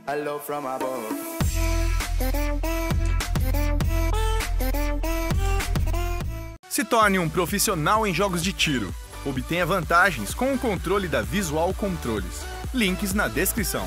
Se torne um profissional em jogos de tiro. Obtenha vantagens com o controle da Visual Controles. Links na descrição.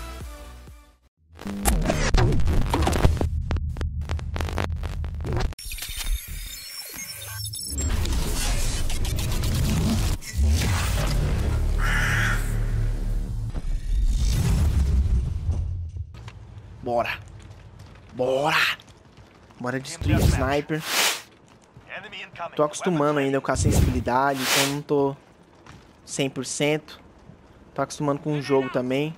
Bora! Bora! Bora destruir o sniper. Tô acostumando ainda com a sensibilidade, então não tô 100%. Tô acostumando com o jogo também.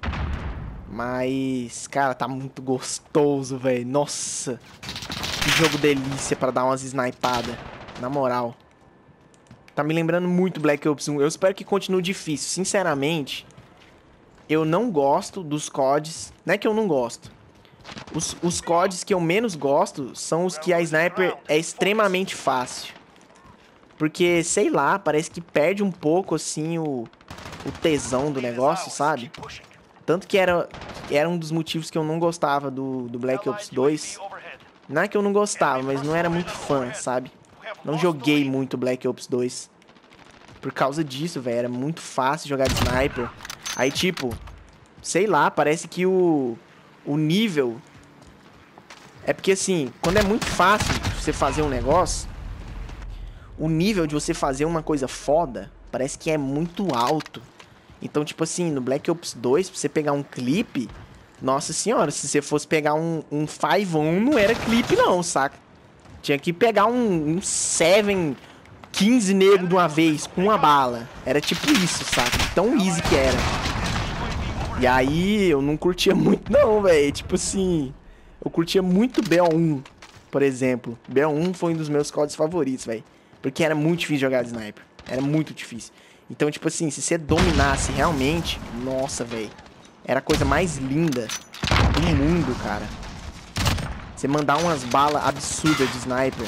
Mas, cara, tá muito gostoso, velho. Nossa! Que jogo delícia pra dar umas snipadas. Na moral. Tá me lembrando muito Black Ops 1. Eu espero que continue difícil. Sinceramente, eu não gosto dos CODs. Não é que eu não gosto. Os CODs que eu menos gosto são os que a sniper é extremamente fácil. Porque, sei lá, parece que perde um pouco, assim, o tesão do negócio, sabe? Tanto que era um dos motivos que eu não gostava do Black Ops 2. Não é que eu não gostava, mas não era muito fã, sabe? Não joguei muito Black Ops 2. Por causa disso, velho, era muito fácil jogar de sniper. Aí, tipo, sei lá, parece que o nível... É porque, assim, quando é muito fácil você fazer um negócio, o nível de você fazer uma coisa foda parece que é muito alto. Então, tipo assim, no Black Ops 2, pra você pegar um clipe... Nossa senhora, se você fosse pegar um 5-1, não era clipe não, saca? Tinha que pegar um 7, 15 negros de uma vez, com uma bala. Era tipo isso, saca? Tão easy que era. E aí, eu não curtia muito não, velho. Tipo assim... Eu curtia muito BO1, por exemplo. BO1 foi um dos meus CODs favoritos, velho. Porque era muito difícil jogar de sniper. Era muito difícil. Então, tipo assim, se você dominasse realmente... Nossa, velho. Era a coisa mais linda do mundo, cara. Você mandar umas balas absurdas de sniper.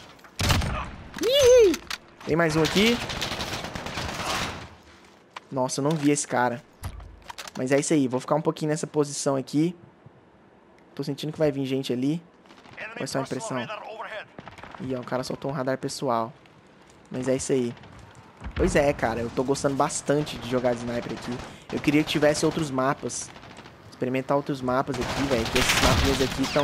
Ih! Tem mais um aqui. Nossa, eu não vi esse cara. Mas é isso aí. Vou ficar um pouquinho nessa posição aqui. Tô sentindo que vai vir gente ali. Qual é a sua impressão? Ih, ó, o cara soltou um radar pessoal. Mas é isso aí. Pois é, cara. Eu tô gostando bastante de jogar de sniper aqui. Eu queria que tivesse outros mapas. Experimentar outros mapas aqui, velho. Que esses mapas aqui estão...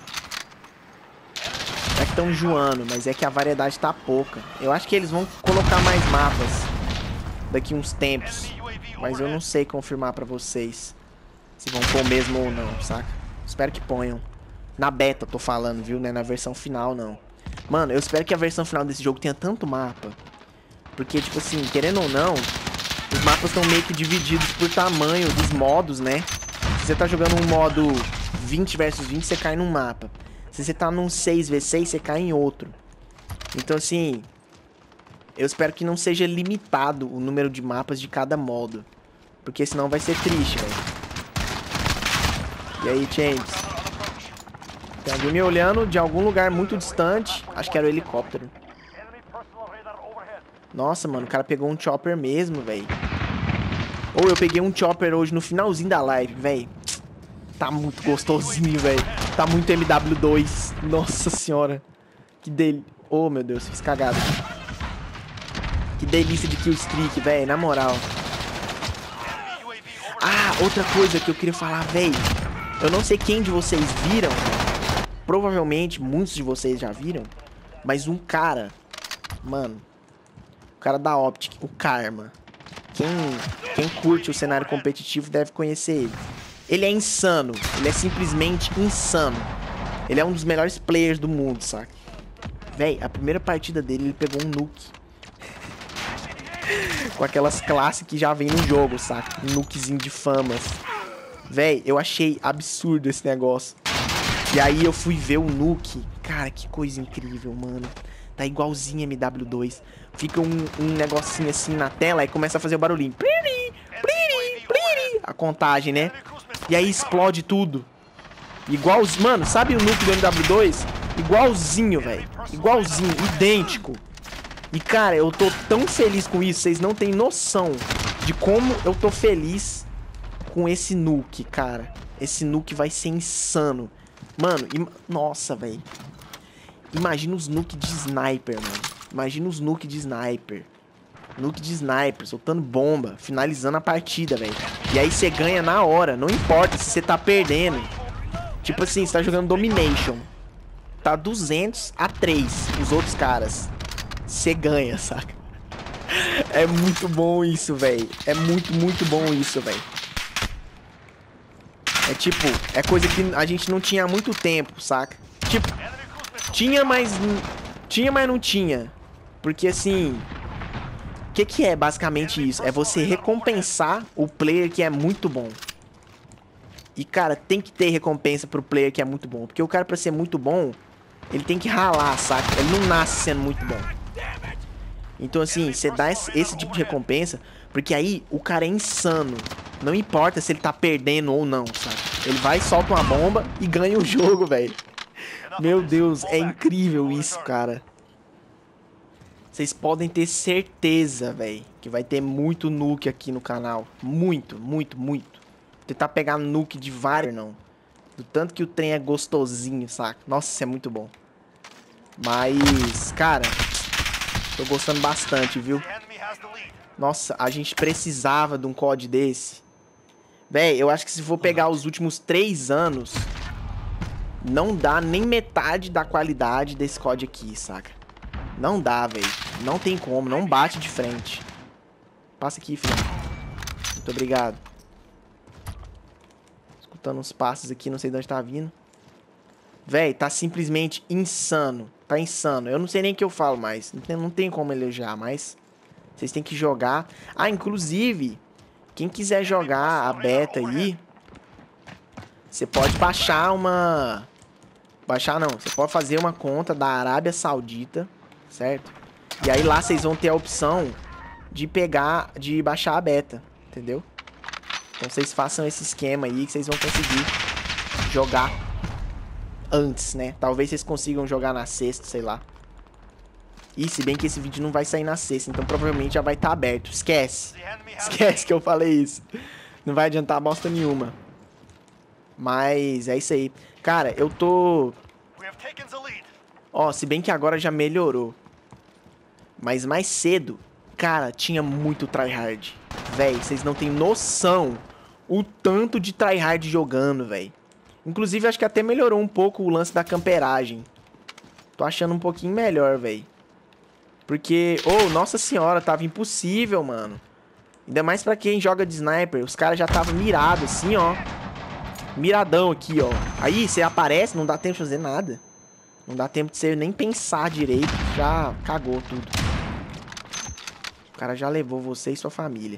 Não é que estão enjoando, mas é que a variedade tá pouca. Eu acho que eles vão colocar mais mapas daqui uns tempos. Mas eu não sei confirmar pra vocês se vão pôr mesmo ou não, saca? Espero que ponham. Na beta, tô falando, viu? Não é na versão final, não. Mano, eu espero que a versão final desse jogo tenha tanto mapa. Porque, tipo assim, querendo ou não, os mapas estão meio que divididos por tamanho dos modos, né? Se você tá jogando um modo 20 versus 20, você cai num mapa. Se você tá num 6v6, você cai em outro. Então, assim, eu espero que não seja limitado o número de mapas de cada modo. Porque senão vai ser triste, velho. E aí, James? Tem alguém me olhando de algum lugar muito distante. Acho que era o helicóptero. Nossa, mano, o cara pegou um chopper mesmo, velho. Ou eu peguei um chopper hoje no finalzinho da live, velho. Tá muito gostosinho, velho. Tá muito MW2. Nossa senhora. Que delícia. Oh, meu Deus, fiz cagada. Que delícia de killstreak, velho, na moral. Ah, outra coisa que eu queria falar, velho. Eu não sei quem de vocês viram. Provavelmente muitos de vocês já viram. Mas um cara... Mano... O cara da Optic, o Karma. Quem curte o cenário competitivo deve conhecer ele. Ele é insano. Ele é simplesmente insano. Ele é um dos melhores players do mundo, saca? Véi, a primeira partida dele, ele pegou um nuke. Com aquelas classes que já vem no jogo, saca? Um nukezinho de famas. Véi, eu achei absurdo esse negócio. E aí eu fui ver o nuke. Cara, que coisa incrível, mano. Tá igualzinho MW2. Fica um negocinho assim na tela e começa a fazer o barulhinho. Pliri, pliri, pliri. A contagem, né? E aí explode tudo. Igualzinho. Mano, sabe o nuke do MW2? Igualzinho, velho. Igualzinho, idêntico. E, cara, eu tô tão feliz com isso. Vocês não têm noção de como eu tô feliz com esse nuke, cara. Esse nuke vai ser insano. Mano, nossa, velho. Imagina os nuke de sniper, mano. Imagina os nuke de sniper. Nuke de sniper, soltando bomba, finalizando a partida, velho. E aí você ganha na hora, não importa se você tá perdendo. Tipo assim, você tá jogando Domination. Tá 200-3 os outros caras. Você ganha, saca? É muito bom isso, velho. É muito, muito bom isso, velho. É tipo, é coisa que a gente não tinha há muito tempo, saca? Tipo, tinha, mas não tinha. Porque assim, o que é basicamente isso? É você recompensar o player que é muito bom. E cara, tem que ter recompensa pro player que é muito bom. Porque o cara, pra ser muito bom, ele tem que ralar, saca? Ele não nasce sendo muito bom. Então assim, você dá esse tipo de recompensa, porque aí o cara é insano. Não importa se ele tá perdendo ou não, sabe? Ele vai, solta uma bomba e ganha o jogo, velho. Meu Deus, é incrível isso, cara. Vocês podem ter certeza, velho, que vai ter muito nuke aqui no canal. Muito, muito, muito. Vou tentar pegar nuke de vários, não. Do tanto que o trem é gostosinho, saca? Nossa, isso é muito bom. Mas, cara, tô gostando bastante, viu? Nossa, a gente precisava de um COD desse. Véi, eu acho que se for pegar os últimos 3 anos, não dá nem metade da qualidade desse COD aqui, saca? Não dá, velho. Não tem como, não bate de frente. Passa aqui, filho. Muito obrigado. Escutando uns passos aqui, não sei de onde tá vindo. Véi, tá simplesmente insano. Tá insano. Eu não sei nem o que eu falo mais. Não tem como elogiar, mas vocês têm que jogar. Ah, inclusive, quem quiser jogar a beta aí, você pode baixar uma... Baixar não, você pode fazer uma conta da Arábia Saudita, certo? E aí lá vocês vão ter a opção de pegar, de baixar a beta, entendeu? Então vocês façam esse esquema aí que vocês vão conseguir jogar antes, né? Talvez vocês consigam jogar na sexta, sei lá. E se bem que esse vídeo não vai sair na sexta, então provavelmente já vai estar aberto. Esquece. Esquece que eu falei isso. Não vai adiantar bosta nenhuma. Mas é isso aí. Cara, eu tô... Ó, se bem que agora já melhorou. Mas mais cedo, cara, tinha muito tryhard. Véi, vocês não tem noção o tanto de tryhard jogando, véi. Inclusive, acho que até melhorou um pouco o lance da camperagem. Tô achando um pouquinho melhor, véi. Porque, oh, nossa senhora, tava impossível, mano. Ainda mais pra quem joga de sniper. Os caras já estavam mirados assim, ó. Miradão aqui, ó. Aí, você aparece, não dá tempo de fazer nada. Não dá tempo de você nem pensar direito. Já cagou tudo. O cara já levou você e sua família.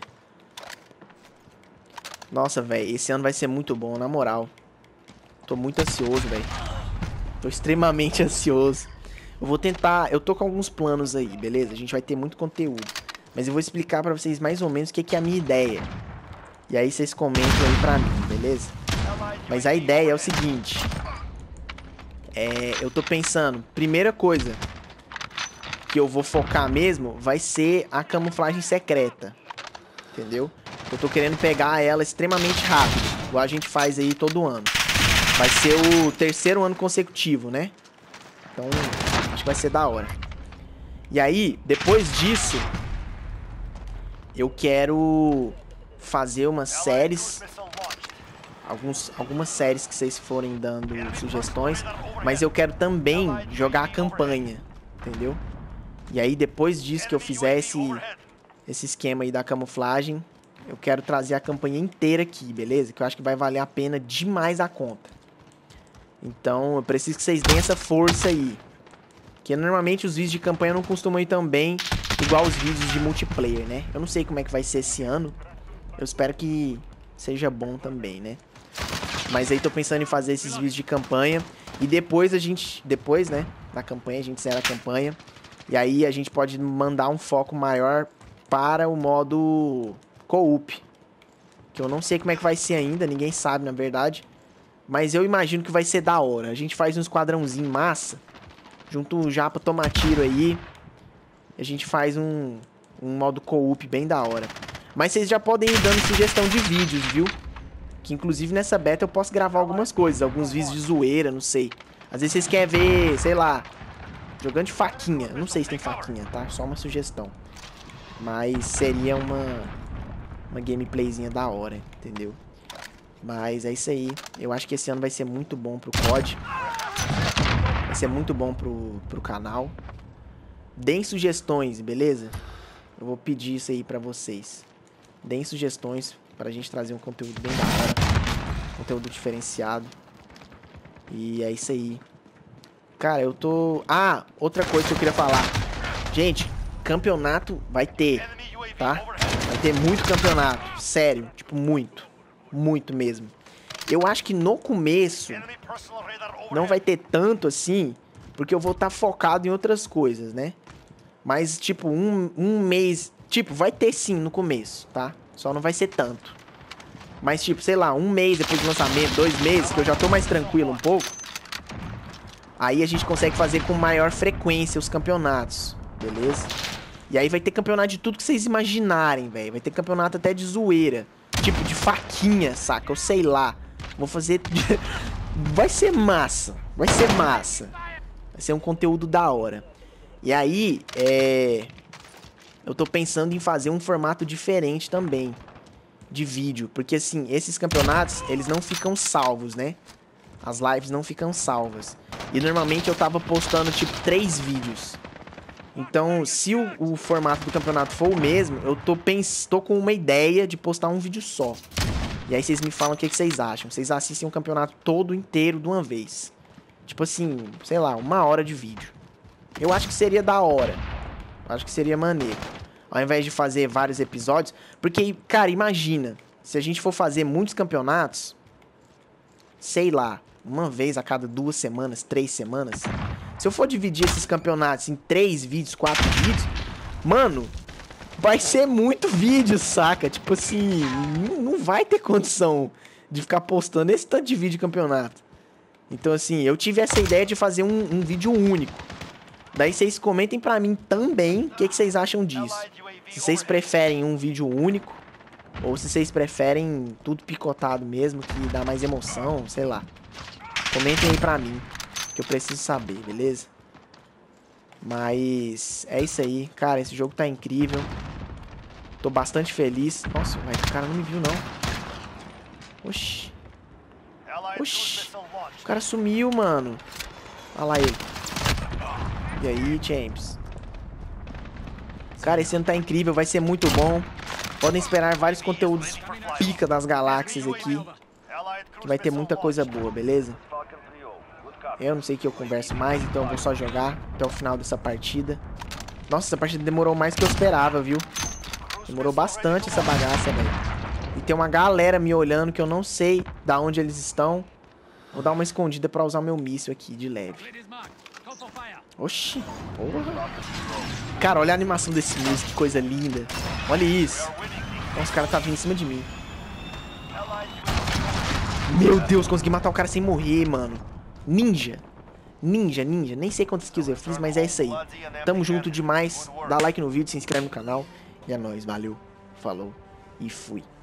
Nossa, velho, esse ano vai ser muito bom, na moral. Tô muito ansioso, velho. Tô extremamente ansioso. Eu vou tentar... Eu tô com alguns planos aí, beleza? A gente vai ter muito conteúdo. Mas eu vou explicar pra vocês mais ou menos o que é a minha ideia. E aí vocês comentam aí pra mim, beleza? Mas a ideia é o seguinte. Eu tô pensando... Primeira coisa que eu vou focar mesmo vai ser a camuflagem secreta. Entendeu? Eu tô querendo pegar ela extremamente rápido. Igual a gente faz aí todo ano. Vai ser o 3º ano consecutivo, né? Então, acho que vai ser da hora. E aí, depois disso, eu quero fazer umas séries. Algumas séries que vocês forem dando sugestões. Mas eu quero também jogar a campanha. Entendeu? E aí, depois disso que eu fizer esse esquema aí da camuflagem, eu quero trazer a campanha inteira aqui, beleza? Que eu acho que vai valer a pena demais a conta. Então, eu preciso que vocês deem essa força aí. Porque normalmente os vídeos de campanha não costumam ir tão bem igual os vídeos de multiplayer, né? Eu não sei como é que vai ser esse ano. Eu espero que seja bom também, né? Mas aí tô pensando em fazer esses vídeos de campanha. E depois a gente... Depois, né? Da campanha, a gente zera a campanha. E aí a gente pode mandar um foco maior para o modo co-op. Que eu não sei como é que vai ser ainda. Ninguém sabe, na verdade. Mas eu imagino que vai ser da hora. A gente faz um esquadrãozinho massa. Junto um japa tomar tiro aí. A gente faz um modo co-op bem da hora. Mas vocês já podem ir dando sugestão de vídeos, viu? Que inclusive nessa beta eu posso gravar algumas coisas, alguns vídeos de zoeira, não sei. Às vezes vocês querem ver, sei lá, jogando de faquinha. Eu não sei se tem faquinha, tá? Só uma sugestão. Mas seria uma gameplayzinha da hora, entendeu? Mas é isso aí. Eu acho que esse ano vai ser muito bom pro COD. Vai ser muito bom pro canal. Deem sugestões, beleza? Eu vou pedir isso aí pra vocês. Deem sugestões pra gente trazer um conteúdo bem da hora. Conteúdo diferenciado. E é isso aí. Cara, eu tô... Ah, outra coisa que eu queria falar. Gente, campeonato vai ter, tá? Vai ter muito campeonato. Sério, tipo, muito. Muito mesmo. Eu acho que no começo não vai ter tanto assim, porque eu vou estar focado em outras coisas, né? Mas, tipo, um mês... Tipo, vai ter sim no começo, tá? Só não vai ser tanto. Mas, tipo, sei lá, um mês depois do lançamento, 2 meses, que eu já tô mais tranquilo um pouco. Aí a gente consegue fazer com maior frequência os campeonatos, beleza? E aí vai ter campeonato de tudo que vocês imaginarem, velho. Vai ter campeonato até de zoeira. Tipo, de faquinha, saca? Eu sei lá. Vou fazer... Vai ser massa. Vai ser massa. Vai ser um conteúdo da hora. E aí, eu tô pensando em fazer um formato diferente também de vídeo. Porque, assim, esses campeonatos, eles não ficam salvos, né? As lives não ficam salvas. E normalmente eu tava postando, tipo, 3 vídeos. Então, se o formato do campeonato for o mesmo, eu tô com uma ideia de postar um vídeo só. E aí vocês me falam o que vocês acham. Vocês assistem um campeonato todo inteiro de uma vez. Tipo assim, sei lá, 1 hora de vídeo. Eu acho que seria da hora. Eu acho que seria maneiro. Ao invés de fazer vários episódios. Porque, cara, imagina. Se a gente for fazer muitos campeonatos, sei lá, uma vez a cada 2 semanas, 3 semanas. Se eu for dividir esses campeonatos em 3 vídeos, 4 vídeos, mano, vai ser muito vídeo, saca? Tipo assim, não vai ter condição de ficar postando esse tanto de vídeo de campeonato. Então, assim, eu tive essa ideia de fazer um vídeo único. Daí vocês comentem pra mim também o que vocês acham disso. Se vocês preferem um vídeo único, ou se vocês preferem tudo picotado mesmo, que dá mais emoção, sei lá. Comentem aí pra mim, que eu preciso saber, beleza? Mas é isso aí. Cara, esse jogo tá incrível. Tô bastante feliz. Nossa, velho, o cara não me viu, não. Oxi. Oxi. O cara sumiu, mano. Olha lá ele. E aí, Champs? Cara, esse ano tá incrível. Vai ser muito bom. Podem esperar vários conteúdos pica das galáxias aqui. Que vai ter muita coisa boa, beleza? Eu não sei que eu converso mais, então eu vou só jogar até o final dessa partida. Nossa, essa partida demorou mais que eu esperava, viu? Demorou bastante essa bagaça, velho. E tem uma galera me olhando que eu não sei da onde eles estão. Vou dar uma escondida pra usar o meu míssil aqui, de leve. Oxi, porra. Cara, olha a animação desse míssil, que coisa linda. Olha isso. Nossa, os caras tá vindo em cima de mim. Meu Deus, consegui matar o cara sem morrer, mano. Ninja. Ninja. Nem sei quantas kills eu fiz, mas é isso aí. Tamo junto demais. Dá like no vídeo, se inscreve no canal. E é nóis, valeu, falou e fui.